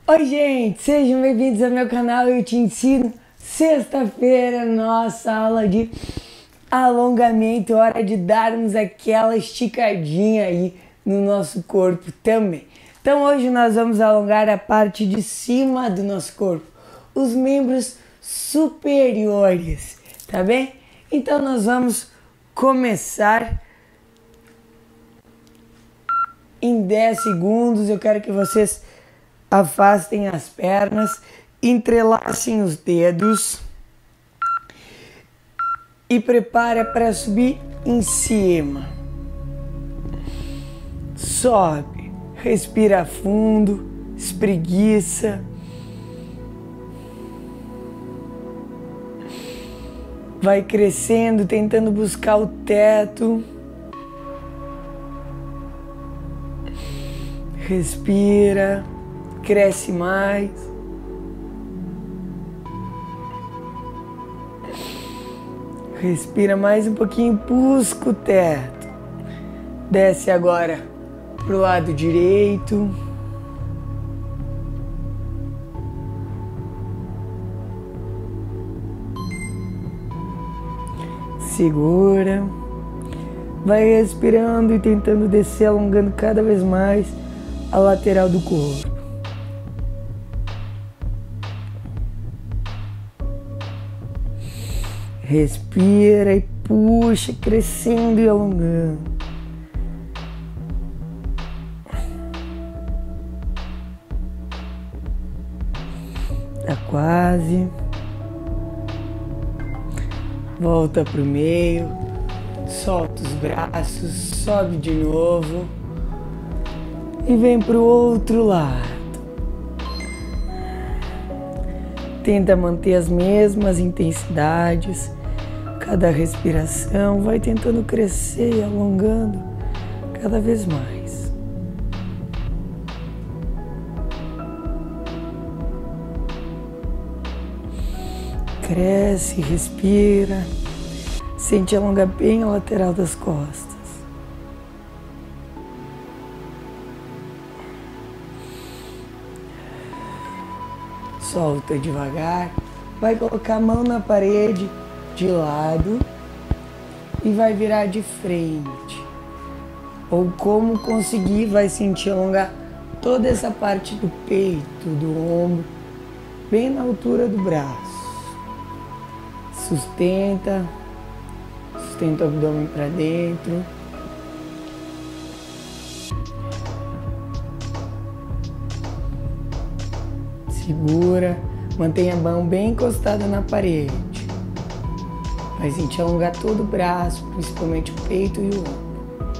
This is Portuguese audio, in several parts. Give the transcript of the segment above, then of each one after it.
Oi gente, sejam bem-vindos ao meu canal. Eu te ensino sexta-feira, nossa aula de alongamento. Hora de darmos aquela esticadinha aí no nosso corpo também. Então hoje nós vamos alongar a parte de cima do nosso corpo, os membros superiores, tá bem? Então nós vamos começar em 10 segundos. Eu quero que vocês afastem as pernas, entrelacem os dedos e prepara para subir em cima. Sobe, respira fundo, espreguiça. Vai crescendo, tentando buscar o teto. Respira. Cresce mais. Respira mais um pouquinho, busca o teto. Desce agora pro lado direito. Segura. Vai respirando e tentando descer, alongando cada vez mais a lateral do corpo. Respira e puxa, crescendo e alongando. Tá quase. Volta pro meio. Solta os braços, sobe de novo. E vem pro outro lado. Tenta manter as mesmas intensidades. Cada respiração vai tentando crescer e alongando cada vez mais. Cresce, respira. Sente alongar bem a lateral das costas. Solta devagar. Vai colocar a mão na parede de lado e vai virar de frente. Ou como conseguir, vai sentir alongar toda essa parte do peito, do ombro, bem na altura do braço. Sustenta o abdômen para dentro. Segura, mantenha a mão bem encostada na parede. Vai sentir alongar todo o braço, principalmente o peito e o ombro.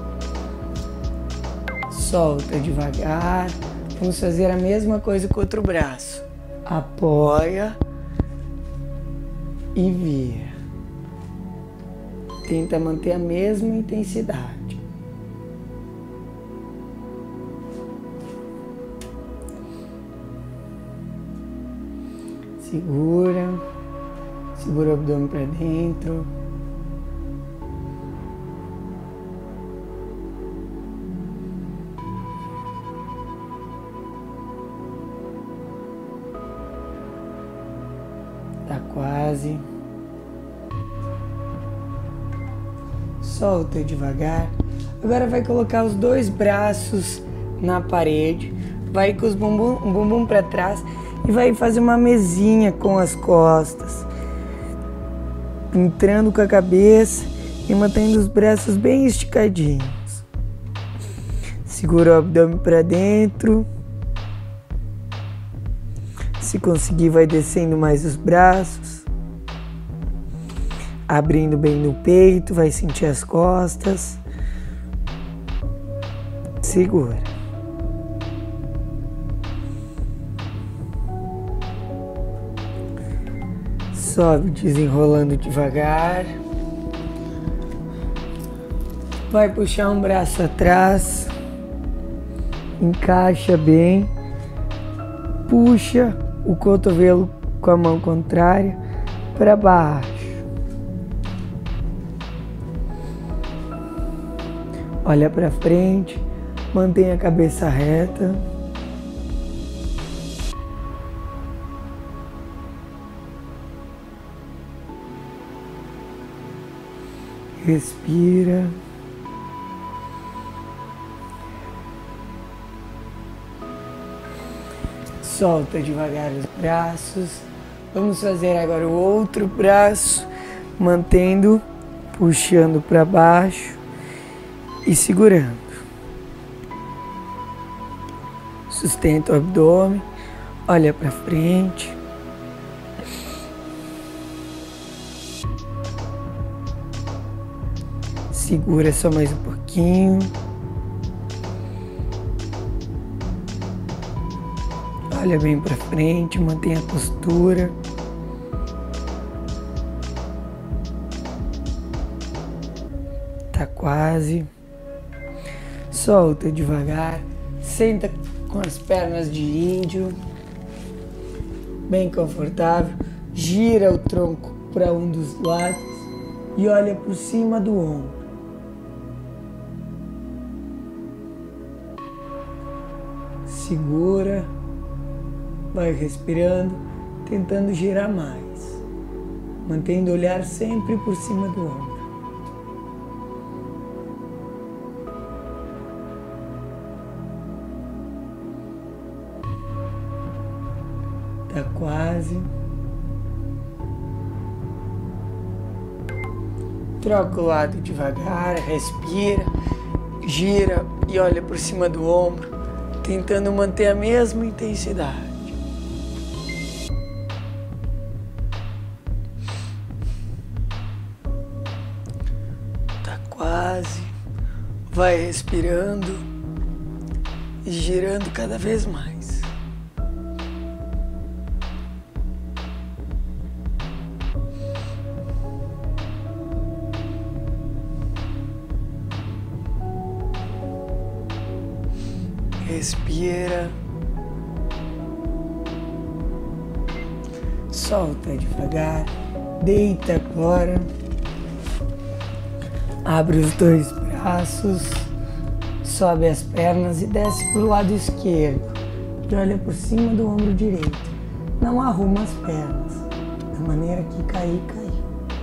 Solta devagar. Vamos fazer a mesma coisa com o outro braço. Apoia e vira. Tenta manter a mesma intensidade. Segura o abdômen para dentro. Tá quase. Solta devagar. Agora vai colocar os dois braços na parede. Vai com o bumbum para trás. E vai fazer uma mesinha com as costas, entrando com a cabeça e mantendo os braços bem esticadinhos. Segura o abdômen para dentro. Se conseguir, vai descendo mais os braços, abrindo bem no peito, vai sentir as costas. Segura. Sobe desenrolando devagar. Vai puxar um braço atrás. Encaixa bem. Puxa o cotovelo com a mão contrária para baixo. Olha para frente. Mantenha a cabeça reta. Respira. Solta devagar os braços. Vamos fazer agora o outro braço, mantendo, puxando para baixo e segurando. Sustenta o abdômen, olha para frente. Segura só mais um pouquinho. Olha bem para frente, mantenha a postura. Tá quase. Solta devagar. Senta com as pernas de índio. Bem confortável. Gira o tronco para um dos lados e olha por cima do ombro. Segura. Vai respirando, tentando girar mais, mantendo o olhar sempre por cima do ombro. Tá quase. Troca o lado devagar, respira, gira e olha por cima do ombro, tentando manter a mesma intensidade. Quase. Vai respirando e girando cada vez mais. Respira. Solta devagar. Deita agora. Abre os dois braços, sobe as pernas e desce para o lado esquerdo. E olha por cima do ombro direito. Não arruma as pernas, da maneira que cair, caiu.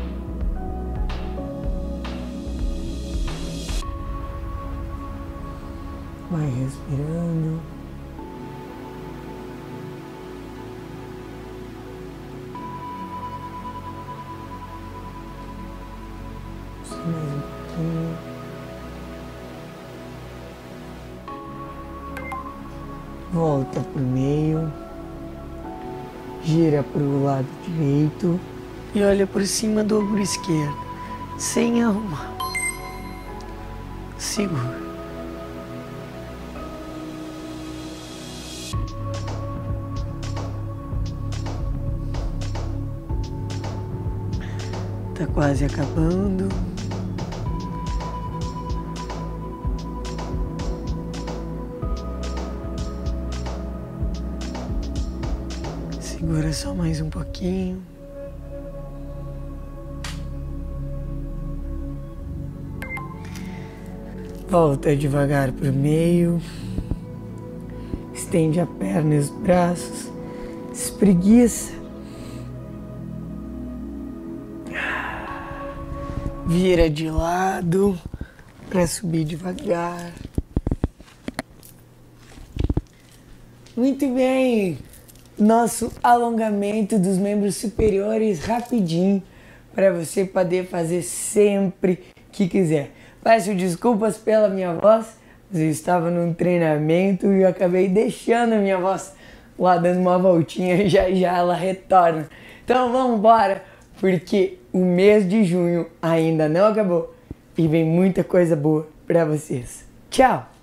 Vai respirando. Mais um pouquinho. Volta para o meio. Gira para o lado direito. E olha por cima do ombro esquerdo. Sem arrumar. Segura. Tá quase acabando. Segura só mais um pouquinho. Volta devagar para o meio. Estende a perna e os braços. Espreguiça. Vira de lado para subir devagar. Muito bem. Nosso alongamento dos membros superiores rapidinho para você poder fazer sempre que quiser. Peço desculpas pela minha voz, mas eu estava num treinamento e eu acabei deixando a minha voz lá dando uma voltinha e já ela retorna. Então vamos embora, porque o mês de junho ainda não acabou e vem muita coisa boa para vocês. Tchau!